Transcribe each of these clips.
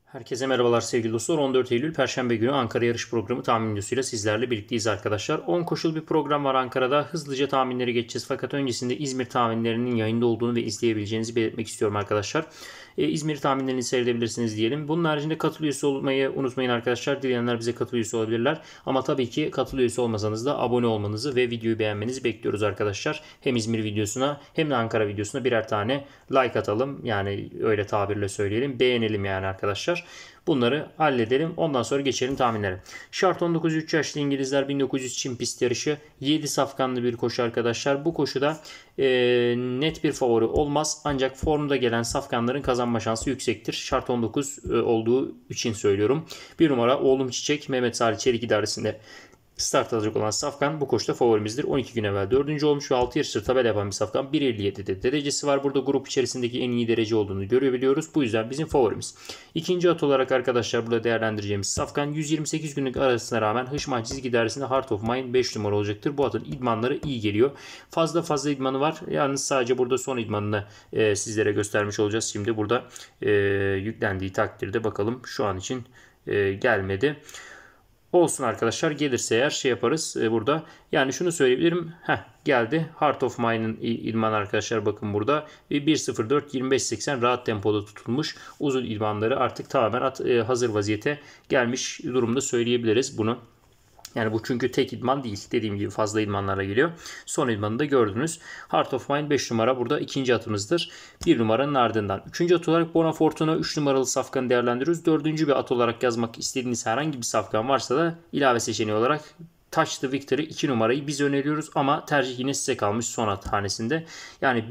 Herkese merhabalar sevgili dostlar. 14 Eylül Perşembe günü Ankara yarış programı tahmin videosuyla sizlerle birlikteyiz arkadaşlar. 10 koşul bir program var Ankara'da. Hızlıca tahminleri geçeceğiz. Fakat öncesinde İzmir tahminlerinin yayında olduğunu ve izleyebileceğinizi belirtmek istiyorum arkadaşlar. İzmir tahminlerini seyredebilirsiniz diyelim. Bunun haricinde katıl üyesi olmayı unutmayın arkadaşlar. Dileyenler bize katıl üyesi olabilirler. Ama tabii ki katıl üyesi olmasanız da abone olmanızı ve videoyu beğenmenizi bekliyoruz arkadaşlar. Hem İzmir videosuna hem de Ankara videosuna birer tane like atalım. Yani öyle tabirle söyleyelim. Beğenelim yani arkadaşlar. Bunları halledelim. Ondan sonra geçelim tahminlere. Şart 19 3 yaşlı İngilizler 1900 Çin pist yarışı. 7 safkanlı bir koşu arkadaşlar. Bu koşuda net bir favori olmaz. Ancak formda gelen safkanların kazanma şansı yüksektir. Şart 19 olduğu için söylüyorum. Bir numara Oğlum Çiçek Mehmet Salih Çelik idaresinde start alacak olan safkan bu koşuda favorimizdir. 12 gün evvel 4. olmuş ve 6 yarıştır tabela yapan bir safkan. 1.57'de derecesi var. Burada grup içerisindeki en iyi derece olduğunu görebiliyoruz. Bu yüzden bizim favorimiz. İkinci at olarak arkadaşlar burada değerlendireceğimiz safkan 128 günlük arasına rağmen Hışman çizgi idaresinde Heart of Mine 5 numara olacaktır. Bu atın idmanları iyi geliyor. Fazla idmanı var. Yalnız sadece burada son idmanını sizlere göstermiş olacağız. Şimdi burada yüklendiği takdirde bakalım şu an için gelmedi. Olsun arkadaşlar, gelirse eğer şey yaparız burada. Yani şunu söyleyebilirim. Geldi. Heart of Mine'ın idman arkadaşlar bakın burada. 1.04 25.80 rahat tempoda tutulmuş. Uzun idmanları artık tamamen hazır vaziyete gelmiş durumda söyleyebiliriz bunu. Yani bu çünkü tek idman değil. Dediğim gibi fazla idmanlara geliyor. Son idmanı da gördünüz. Heart of Mine 5 numara burada ikinci atımızdır. 1 numaranın ardından. Üçüncü at olarak Bonafortuna 3 numaralı safkanı değerlendiriyoruz. Dördüncü bir at olarak yazmak istediğiniz herhangi bir safkan varsa da ilave seçeneği olarak Touch the Victory 2 numarayı biz öneriyoruz. Ama tercih yine size kalmış son at hanesinde. Yani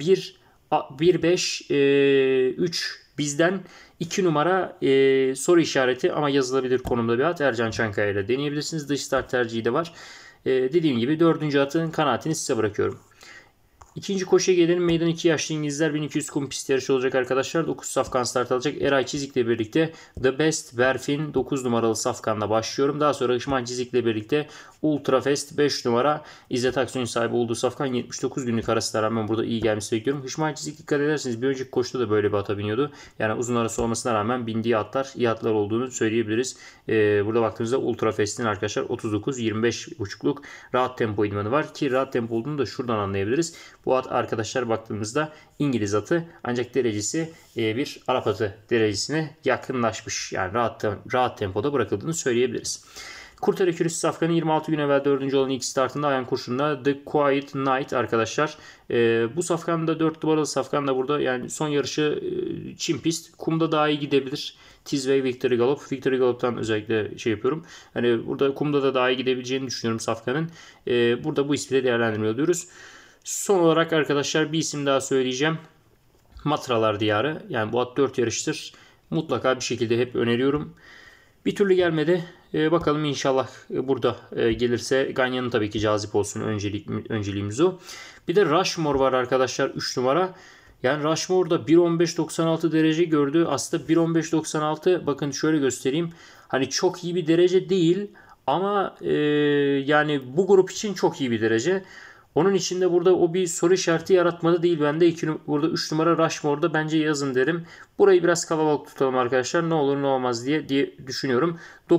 1-5-3 bizden 2 numara soru işareti ama yazılabilir konumda bir at. Ercan Çankaya ile deneyebilirsiniz. Dış start tercihi de var. Dediğim gibi 4. atın kanaatini size bırakıyorum. İkinci koşuya gelelim. Meydan 2 yaşlı İngilizler 1200 kum pist yarışı olacak arkadaşlar. 9 safkan start alacak. Eray Çizik'le birlikte The Best Berfin 9 numaralı safkanla başlıyorum. Daha sonra Işman Çizik'le birlikte Ultra Fest 5 numara İzzet Aksoy'un sahibi olduğu safkan 79 günlük arasına rağmen burada iyi gelmesi bekliyorum. Işman Çizik dikkat ederseniz bir önceki koşuda da böyle bir ata biniyordu. Yani uzun arası olmasına rağmen bindiği atlar iyi atlar olduğunu söyleyebiliriz. Burada baktığımızda Ultra Fest'in arkadaşlar 39-25,5'luk rahat tempo idmanı var ki rahat tempo olduğunu da şuradan anlayabiliriz. Bu at arkadaşlar baktığımızda İngiliz atı ancak derecesi bir Arap atı derecesine yakınlaşmış. Yani rahat tempoda bırakıldığını söyleyebiliriz. Kurtar Ekürüsü safkanın 26 gün evvel 4. olan ilk startında Ayan Kurşun'da The Quiet Night arkadaşlar. Bu safkan da 4 numaralı safkan da burada yani son yarışı Çin pist. Kumda daha iyi gidebilir. Tizway Victory Galop. Victory Galop'tan özellikle şey yapıyorum. Hani burada kumda da daha iyi gidebileceğini düşünüyorum safkanın. Burada bu ismi de değerlendirmiyor diyoruz. Son olarak arkadaşlar bir isim daha söyleyeceğim. Matralar Diyarı. Yani bu at 4 yarıştır. Mutlaka bir şekilde hep öneriyorum. Bir türlü gelmedi. Bakalım inşallah burada gelirse Ganyan'ın tabii ki cazip olsun önceliğimiz o. Bir de Rushmore var arkadaşlar 3 numara. Yani Rushmore'da 1.15.96 derece gördü. Aslında 1.15.96 bakın şöyle göstereyim. Hani çok iyi bir derece değil. Ama yani bu grup için çok iyi bir derece. Onun içinde burada o bir soru işareti yaratmadı değil. Ben de burada 3 numara Rushmore'da bence yazın derim. Burayı biraz kalabalık tutalım arkadaşlar. Ne olur ne olmaz diye düşünüyorum.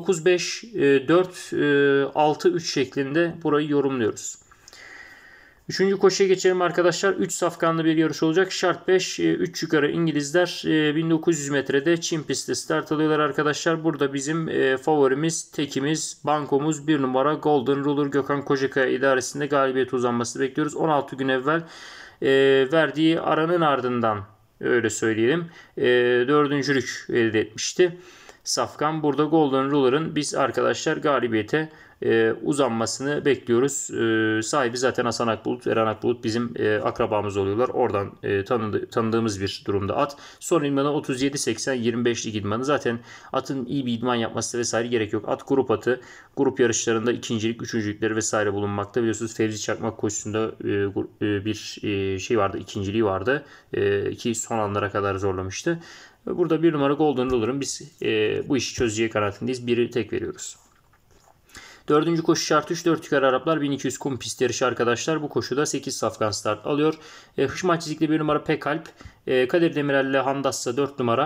9-5-4-6-3 şeklinde burayı yorumluyoruz. Üçüncü koşuya geçelim arkadaşlar. 3 safkanlı bir yarış olacak. Şart 5, 3 yukarı İngilizler 1900 metrede Çin pistte start alıyorlar arkadaşlar. Burada bizim favorimiz, tekimiz, bankomuz 1 numara Golden Ruler Gökhan Kocakaya idaresinde galibiyet uzanmasını bekliyoruz. 16 gün evvel verdiği aranın ardından öyle söyleyelim dördüncülük elde etmişti. Safkan burada Golden Ruler'ın biz arkadaşlar galibiyete uzanmasını bekliyoruz. Sahibi zaten Hasan Akbulut, Eren Akbulut bizim akrabamız oluyorlar. Oradan tanıdığımız bir durumda at. Son idmanı 37-80-25'lik idmanı. Zaten atın iyi bir idman yapması vesaire gerek yok. At grup atı. Grup yarışlarında ikincilik, üçüncülükleri vesaire bulunmakta. Biliyorsunuz Fevzi Çakmak koşusunda bir şey vardı, ikinciliği vardı. Ki son anlara kadar zorlamıştı. Burada 1 numara Golden Ruler'ın biz bu işi çözeceği kanaatindeyiz. Biri tek veriyoruz. Dördüncü koşu şart 3. 4 yukarı Araplar 1200 kum pist yarışı arkadaşlar. Bu koşuda 8 safkan start alıyor. Hışman çizikli 1 numara Pekalp. Kadir Demirel ile Handassa 4 numara.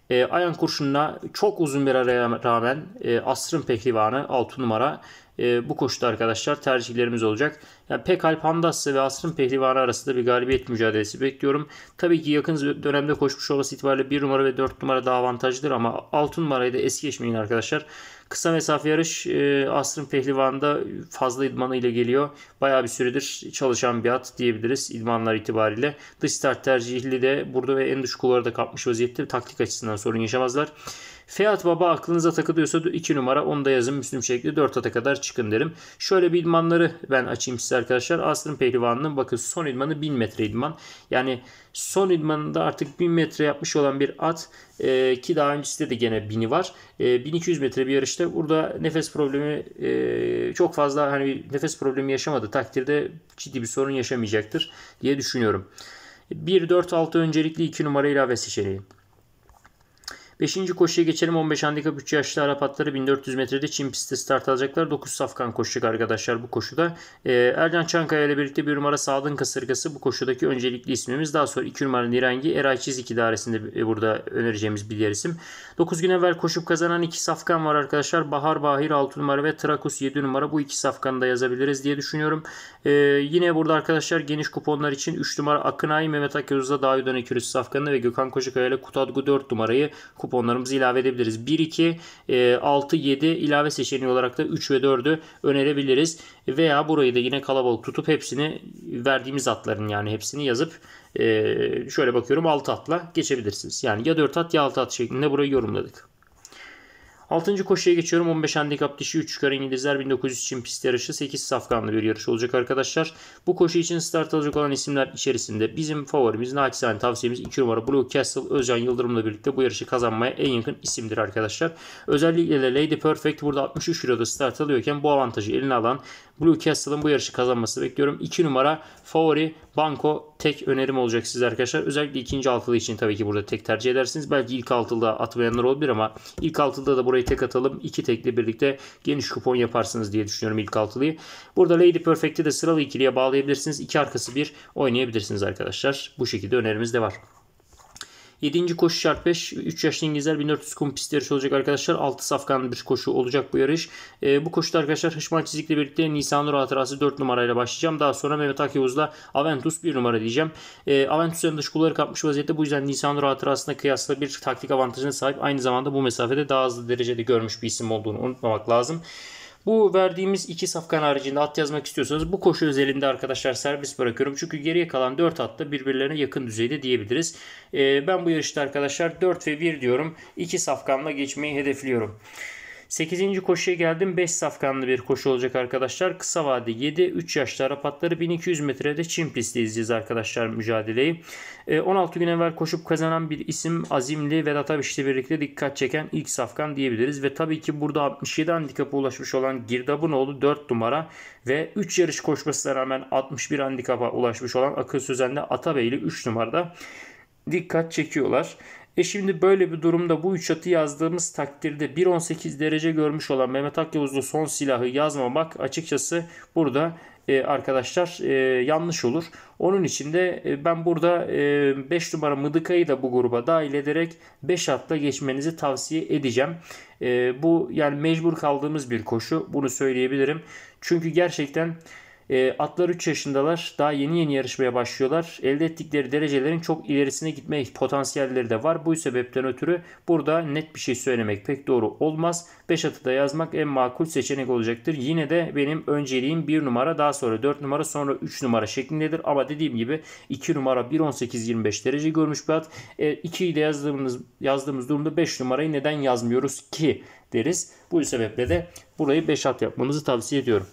Ayhan Kurşun'la çok uzun bir araya rağmen asrın pehlivanı 6 numara bu koşuda arkadaşlar tercihlerimiz olacak. Yani Pekal Pandassı ve asrın pehlivanı arasında bir galibiyet mücadelesi bekliyorum. Tabii ki yakın dönemde koşmuş olması itibariyle 1 numara ve 4 numara daha avantajlıdır ama 6 numarayı da es geçmeyin arkadaşlar. Kısa mesafe yarış asrın pehlivanında fazla idmanı ile geliyor. Bayağı bir süredir çalışan bir at diyebiliriz idmanlar itibariyle. Dış start tercihli de burada ve en düşük kulvarda kapmış vaziyette, taktik açısından sorun yaşamazlar. Fiyat Baba aklınıza takılıyorsa 2 numara, onu da yazın, Müslüm şekli 4 ata kadar çıkın derim. Şöyle bir idmanları ben açayım size arkadaşlar. Asrın pehlivanının bakın son idmanı 1000 metre idman. Yani son idmanında artık 1000 metre yapmış olan bir at ki daha öncesinde de gene 1000'i var. 1200 metre bir yarışta burada nefes problemi çok fazla, hani nefes problemi yaşamadı takdirde ciddi bir sorun yaşamayacaktır diye düşünüyorum. 1-4-6 öncelikli 2 numara ilave seçeneği. 5. koşuya geçelim. 15 handikap 3 yaşlı Arap atları 1400 metrede Çin pistte start alacaklar. 9 safkan koşacak arkadaşlar bu koşuda. Ercan Çankaya ile birlikte 1 numara Sadın Kasırgası bu koşudaki öncelikli ismimiz. Daha sonra 2 numara Nirengi, Eray Çizik idaresinde burada önereceğimiz bir diğer isim. 9 gün evvel koşup kazanan 2 safkan var arkadaşlar. Bahar Bahir 6 numara ve Trakus 7 numara. Bu 2 safkanı da yazabiliriz diye düşünüyorum. Yine burada arkadaşlar geniş kuponlar için 3 numara Akınay, Mehmet Akyoz'da Davidan Ekürüs safkanı ve Gökhan Koçakaya ile Kutadgu 4 numarayı kuponlarımızı ilave edebiliriz. 1, 2, 6, 7 ilave seçeneği olarak da 3 ve 4'ü önerebiliriz. Veya burayı da yine kalabalık tutup hepsini verdiğimiz atların yani hepsini yazıp şöyle bakıyorum 6 atla geçebilirsiniz. Yani ya 4 at ya 6 at şeklinde burayı yorumladık. 6. koşuya geçiyorum. 15 handikap dişi 3 çıkar İngilizler 1900 Çin pist yarışı 8 safkanlı bir yarış olacak arkadaşlar. Bu koşu için start alacak olan isimler içerisinde bizim favorimiz, naçizane tavsiyemiz 2 numara Blue Castle Özcan Yıldırım'la birlikte bu yarışı kazanmaya en yakın isimdir arkadaşlar. Özellikle de Lady Perfect burada 63 kiloda start alıyorken bu avantajı eline alan Blue Castle'ın bu yarışı kazanmasını bekliyorum. 2 numara favori Banko tek önerim olacak size arkadaşlar. Özellikle ikinci altılı için tabii ki burada tek tercih edersiniz. Belki ilk altılıda atmayanlar olabilir ama ilk altılıda da burayı tek atalım. 2 tekli birlikte geniş kupon yaparsınız diye düşünüyorum ilk altılıyı. Burada Lady Perfect'i de sıralı ikiliye bağlayabilirsiniz. 2 arkası 1 oynayabilirsiniz arkadaşlar. Bu şekilde önerimiz de var. 7. koşu şart 5. 3 yaşlı İngilizler 1400 kum pist yarışı olacak arkadaşlar. 6 safkanlı bir koşu olacak bu yarış. Bu koşuda arkadaşlar Hışman Çizik'le birlikte Nisan Nur hatırası 4 numarayla başlayacağım. Daha sonra Mehmet Akyavuz'la Aventus 1 numara diyeceğim. Aventus'un dış kulları kapmış vaziyette. Bu yüzden Nisan Nur hatırasına kıyasla bir taktik avantajına sahip. Aynı zamanda bu mesafede daha hızlı derecede görmüş bir isim olduğunu unutmamak lazım. Bu verdiğimiz 2 safkan haricinde at yazmak istiyorsanız bu koşu özelinde arkadaşlar servis bırakıyorum. Çünkü geriye kalan 4 at da birbirlerine yakın düzeyde diyebiliriz. Ben bu yarışta arkadaşlar 4 ve 1 diyorum. 2 safkanla geçmeyi hedefliyorum. 8. koşuya geldim. 5 safkanlı bir koşu olacak arkadaşlar. Kısa vade 7. 3 yaşlı Arap atları 1200 metrede Çin pistte izleyeceğiz arkadaşlar mücadeleyi. 16 gün evvel koşup kazanan bir isim azimli Vedat Abiş'le birlikte dikkat çeken ilk safkan diyebiliriz. Ve tabii ki burada 67 handikapa ulaşmış olan Girdabınoğlu 4 numara ve 3 yarış koşmasına rağmen 61 handikapa ulaşmış olan Akıl Sözen'le Atabeyli 3 numarada dikkat çekiyorlar. Şimdi böyle bir durumda bu 3 atı yazdığımız takdirde 1.18 derece görmüş olan Mehmet Akyavuz'lu son silahı yazmamak açıkçası burada arkadaşlar yanlış olur. Onun için de ben burada 5 numara Mıdıka'yı da bu gruba dahil ederek 5 atla geçmenizi tavsiye edeceğim. Bu yani mecbur kaldığımız bir koşu, bunu söyleyebilirim. Çünkü gerçekten atlar 3 yaşındalar. Daha yeni yarışmaya başlıyorlar. Elde ettikleri derecelerin çok ilerisine gitme potansiyelleri de var. Bu sebepten ötürü burada net bir şey söylemek pek doğru olmaz. 5 atı da yazmak en makul seçenek olacaktır. Yine de benim önceliğim 1 numara, daha sonra 4 numara, sonra 3 numara şeklindedir. Ama dediğim gibi 2 numara 1.18-25 derece görmüş bir at. 2'yi de yazdığımız durumda 5 numarayı neden yazmıyoruz ki deriz. Bu sebeple de burayı 5 at yapmanızı tavsiye ediyorum.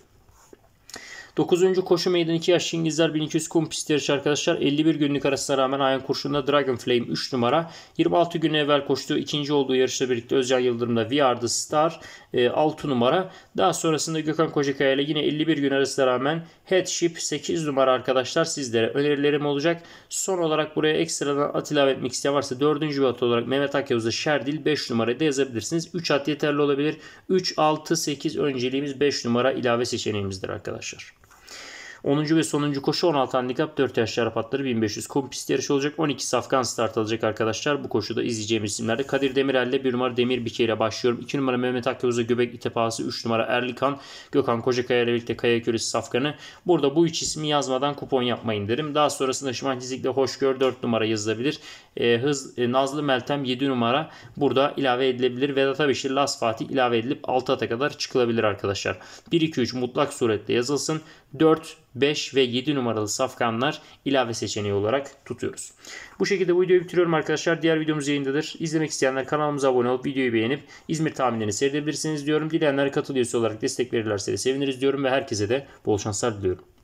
9. koşu meydanı 2 yaşlı İngilizler 1200 kum pist yarışı arkadaşlar. 51 günlük arasına rağmen Ayhan Kurşun'da Dragon Flame 3 numara. 26 gün evvel koştuğu ikinci olduğu yarışla birlikte Özcan Yıldırım'da We Are The Star 6 numara. Daha sonrasında Gökhan Kocakaya ile yine 51 gün arasına rağmen Headship 8 numara arkadaşlar sizlere önerilerim olacak. Son olarak buraya ekstradan at ilave etmek isteyen varsa 4. bir at olarak Mehmet Akyavuz'da Şerdil 5 numarayı da yazabilirsiniz. 3 at yeterli olabilir. 3, 6, 8 önceliğimiz 5 numara ilave seçeneğimizdir arkadaşlar. 10. ve sonuncu koşu 16 handikap 4 yaş şarap atları 1500 kum pist yarışı olacak. 12 safkan start alacak arkadaşlar. Bu koşuda izleyeceğimiz isimlerde Kadir Demirel ile 1 numara Demir Bike ile başlıyorum. 2 numara Mehmet Akyavuz'a Göbek İtepası, 3 numara Erlikan, Gökhan Kocakaya ile birlikte Kaya Köresi safkanı. Burada bu 3 ismi yazmadan kupon yapmayın derim. Daha sonrasında Şımantizlik'le Hoşgör 4 numara yazılabilir. Nazlı Meltem 7 numara burada ilave edilebilir. Vedat Abeşir, Las Fatih ilave edilip 6 ata kadar çıkılabilir arkadaşlar. 1-2-3 mutlak suretle yazılsın. 4, 5 ve 7 numaralı safkanlar ilave seçeneği olarak tutuyoruz. Bu şekilde bu videoyu bitiriyorum arkadaşlar. Diğer videomuz yayındadır. İzlemek isteyenler kanalımıza abone olup videoyu beğenip İzmir tahminlerini seyredebilirsiniz diyorum. Dileyenler katıl üyesi olarak destek verirlerse de seviniriz diyorum ve herkese de bol şanslar diliyorum.